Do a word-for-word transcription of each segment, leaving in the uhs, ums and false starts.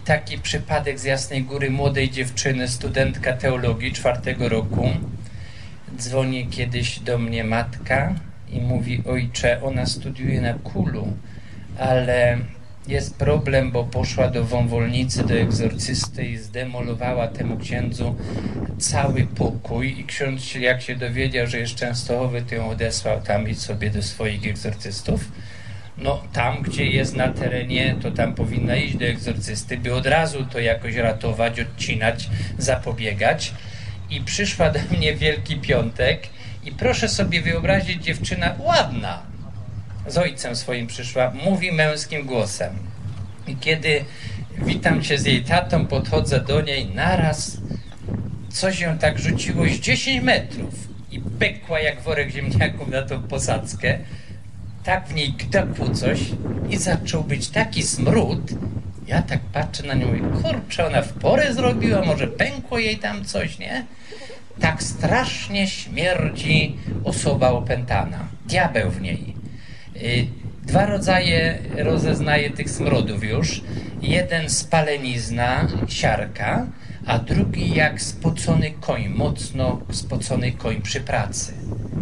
taki przypadek z Jasnej Góry, młodej dziewczyny, studentka teologii czwartego roku. Dzwoni kiedyś do mnie matka i mówi: ojcze, ona studiuje na Kulu, ale jest problem, bo poszła do wąwolnicy, do egzorcysty i zdemolowała temu księdzu cały pokój i ksiądz, jak się dowiedział, że jest Częstochowy, to ją odesłał tam i sobie do swoich egzorcystów. No tam, gdzie jest na terenie, to tam powinna iść do egzorcysty, by od razu to jakoś ratować, odcinać, zapobiegać. I przyszła do mnie Wielki Piątek i proszę sobie wyobrazić, dziewczyna ładna, z ojcem swoim przyszła, mówi męskim głosem. I kiedy witam cię z jej tatą, podchodzę do niej, naraz coś ją tak rzuciło z dziesięć metrów i pykła jak worek ziemniaków na tą posadzkę. Tak w niej gdakło coś i zaczął być taki smród. Ja tak patrzę na nią i mówię: kurczę, ona w porę zrobiła, może pękło jej tam coś, nie? Tak strasznie śmierdzi osoba opętana, diabeł w niej. Dwa rodzaje rozeznaje tych smrodów już. Jeden spalenizna, siarka, a drugi jak spocony koń, mocno spocony koń przy pracy.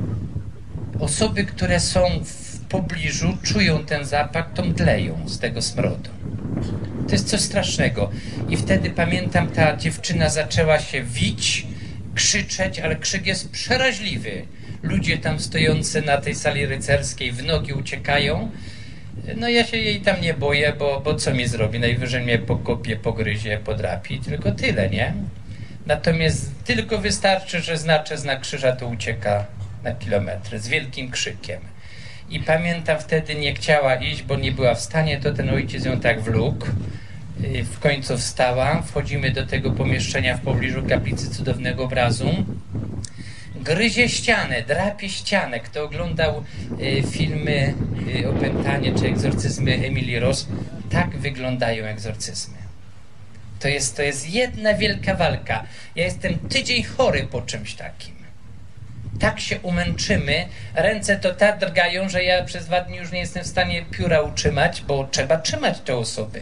Osoby, które są w pobliżu, czują ten zapach, to mdleją z tego smrodu. To jest coś strasznego. I wtedy pamiętam, ta dziewczyna zaczęła się wić, krzyczeć, ale krzyk jest przeraźliwy. Ludzie tam stojący na tej sali rycerskiej w nogi uciekają. No ja się jej tam nie boję, bo, bo co mi zrobi? Najwyżej mnie pokopie, pogryzie, podrapi. Tylko tyle, nie? Natomiast tylko wystarczy, że znaczę znak krzyża, to ucieka na kilometry z wielkim krzykiem. I pamiętam, wtedy nie chciała iść, bo nie była w stanie, to ten ojciec ją tak wlókł. W końcu wstała, wchodzimy do tego pomieszczenia w pobliżu kaplicy Cudownego Obrazu. Gryzie ścianę, drapie ścianę. Kto oglądał y, filmy y, Opętanie czy egzorcyzmy Emilii Rose, tak wyglądają egzorcyzmy. To jest, to jest jedna wielka walka. Ja jestem tydzień chory po czymś takim. Tak się umęczymy, ręce to tak drgają, że ja przez dwa dni już nie jestem w stanie pióra utrzymać, bo trzeba trzymać te osoby.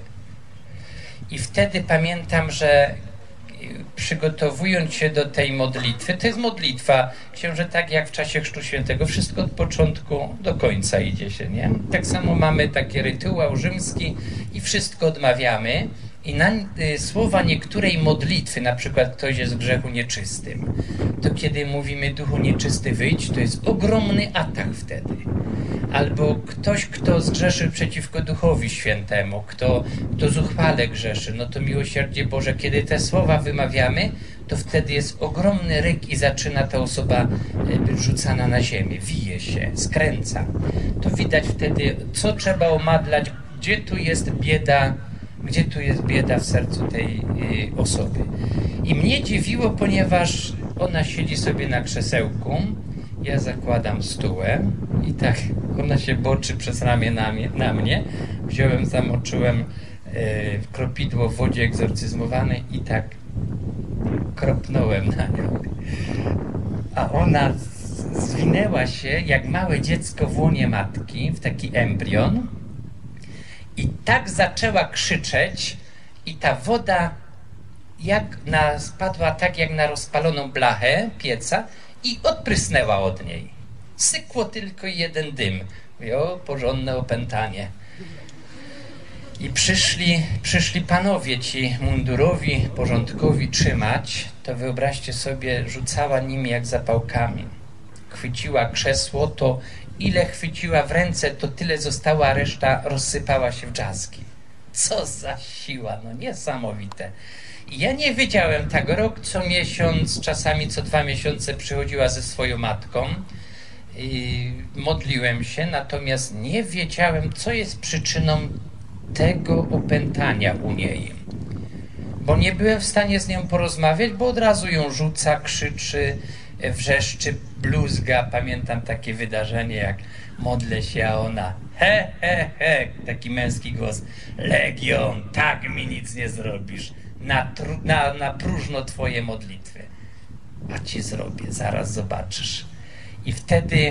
I wtedy pamiętam, że przygotowując się do tej modlitwy, to jest modlitwa, książę, tak jak w czasie Chrztu Świętego, wszystko od początku do końca idzie się, nie? Tak samo mamy taki rytuał rzymski i wszystko odmawiamy. I na y, słowa niektórej modlitwy, na przykład ktoś jest w grzechu nieczystym, to kiedy mówimy: duchu nieczysty wyjdź, to jest ogromny atak wtedy. Albo ktoś, kto zgrzeszy przeciwko Duchowi Świętemu, kto, kto zuchwale grzeszy, no to miłosierdzie Boże, kiedy te słowa wymawiamy, to wtedy jest ogromny ryk i zaczyna ta osoba być rzucana na ziemię, wije się, skręca. To widać wtedy, co trzeba omadlać, gdzie tu jest bieda, gdzie tu jest bieda w sercu tej y, osoby. I mnie dziwiło, ponieważ ona siedzi sobie na krzesełku, ja zakładam stułę i tak ona się boczy przez ramię na mnie. Na mnie. Wziąłem, zamoczyłem y, kropidło w wodzie egzorcyzmowanej i tak kropnąłem na nią. A ona zwinęła się jak małe dziecko w łonie matki, w taki embrion. I tak zaczęła krzyczeć i ta woda jak na, spadła tak jak na rozpaloną blachę pieca i odprysnęła od niej. Sykło tylko jeden dym. Mówię: o, porządne opętanie. I przyszli, przyszli panowie ci mundurowi, porządkowi trzymać. To wyobraźcie sobie, rzucała nimi jak zapałkami. Chwyciła krzesło, to ile chwyciła w ręce, to tyle została, a reszta rozsypała się w drzazgi. Co za siła, no niesamowite. I ja nie wiedziałem, tak rok co miesiąc, czasami co dwa miesiące przychodziła ze swoją matką i modliłem się, natomiast nie wiedziałem, co jest przyczyną tego opętania u niej. Bo nie byłem w stanie z nią porozmawiać, bo od razu ją rzuca, krzyczy, wrzeszczy, bluzga. Pamiętam takie wydarzenie, jak modlę się, a ona he, he, he, taki męski głos: Legion, tak mi nic nie zrobisz, na, na, na próżno twoje modlitwy. A ci zrobię, zaraz zobaczysz. I wtedy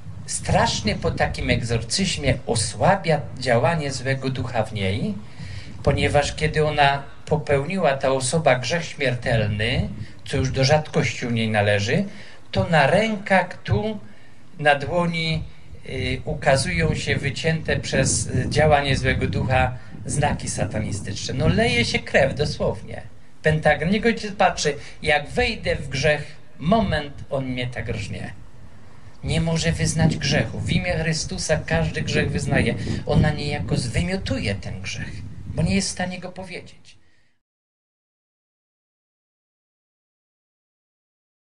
strasznie po takim egzorcyzmie osłabia działanie złego ducha w niej. ponieważ kiedy ona popełniła, ta osoba, grzech śmiertelny, co już do rzadkości u niej należy, to na rękach tu, na dłoni y, ukazują się wycięte przez działanie złego ducha znaki satanistyczne. No leje się krew dosłownie. Pentagram. Niech ojciec patrzy, jak wejdę w grzech, moment on mnie tak rżnie. Nie może wyznać grzechu. W imię Chrystusa każdy grzech wyznaje. Ona niejako zwymiotuje ten grzech, bo nie jest w stanie go powiedzieć.